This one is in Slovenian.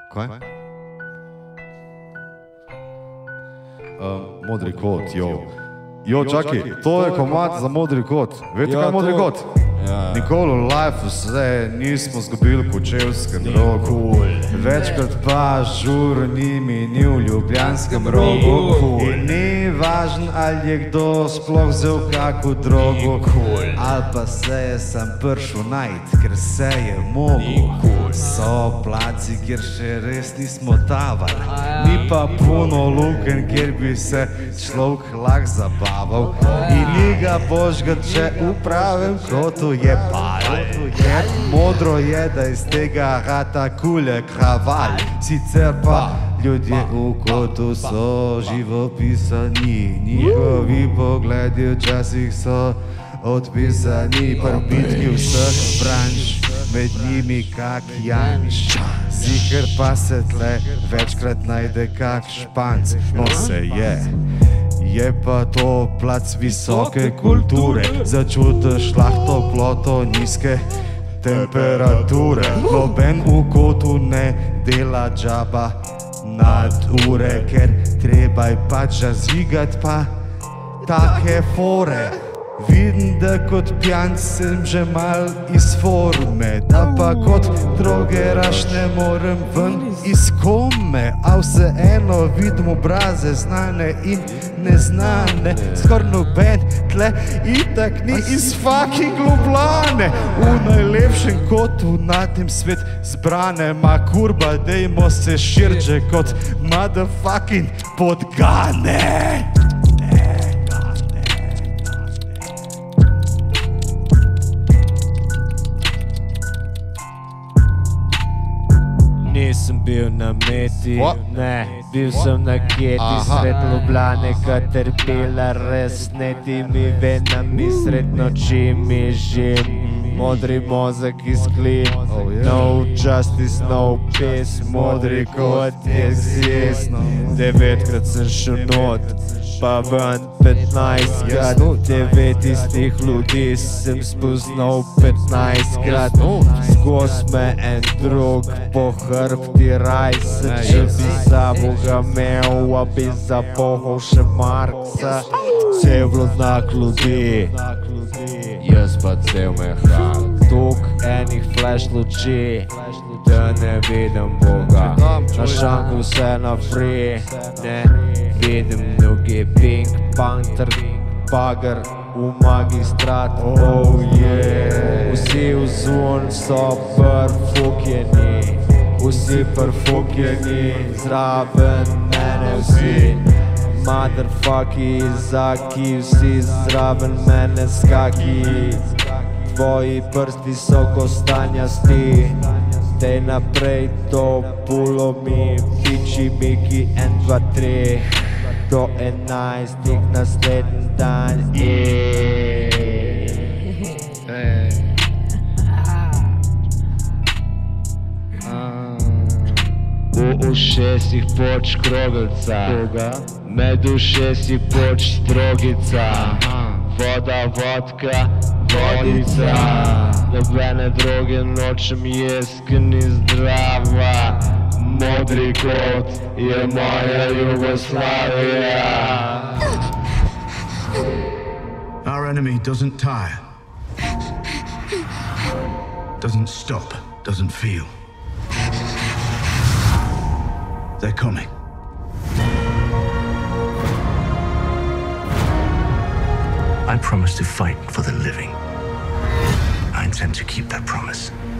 Kaj? Modri kot, jo. Jo, čakaj, to je komad za modri kot. Veste kaj je modri kot? Nikoli v life vse nismo zgubili v Kočevskem rogu. Večkrat pa žur ni minil v Ljubljanskem rogu. In ni važno, ali je kdo sploh vzel kako drogo, ali pa se je sam prišel najt, ker se je mogel. So placi, kjer še res nismo tavali, ni pa puno luken, kjer bi se človek lahko zabaval. In ni ga božga, če v pravem kotu je pal. Ker modro je, da iz tega rata kulje kraval. Sicer pa ljudje v kotu so živopisani, njihovi pogledi včasih so odpisani. Probitki vseh branž, med njimi kak Janš. Ziher pa se tle večkrat najde kak Španc. No se je pa to plac visoke kulture. Začutiš lahko toploto nizke temperature. Noben v kotu ne dela džaba nad ure, ker treba je pač zazigat pa take fore. Vidim, da kot pijanc sem že mal iz forme, da pa kot drogeraš ne morem ven iz kome. A vseeno vidim obraze znane in neznane, skor noben tle itak ni iz fucking Ljubljane. V najlepšem kotu na tem svet zbrane, ma kurba, dejmo se širče kot motherfucking Podgane. Nisem bil na meti, ne, bil sem na keti sred Ljubljane, Caterpillar, res netimi venami sred noči mi žim. Modri mozak izklin, no justice, no peace, modri kot exist. 9krat sem šel not, pa ven 15krat, 9 istih ljudi sem spoznal 15krat. Skoz me en drug po hrbti rajse, če bi za Boga imel, a bi zapohal še Marksa. Vse je bilo znak ljudi, jaz pa cel mehan. Tuk enih flash luči, da ne vidim Boga. Na šanku vse na free, ne vidim mnogi. Pink Panther, bager v magistrat, oh yeah. Vsi v zvon so prfukjeni, vsi prfukjeni, zraven mene vsi. Motherfucky Zaki, vsi zraven mene skaki. Tvoji prsti so kostanjasti, dej naprej to pulo mi, piči Miki 1, 2, 3 do 11 naslednji dan. V ušesih poč krogelca, med ušesi poč strogica. Voda, vodka, vodica, nobene droge nočem jest, ker ni zdrava. Modri kot je moja Jugoslavija. Our enemy doesn't tire, doesn't stop, doesn't feel. They're coming. I promise to fight for the living. I intend to keep that promise.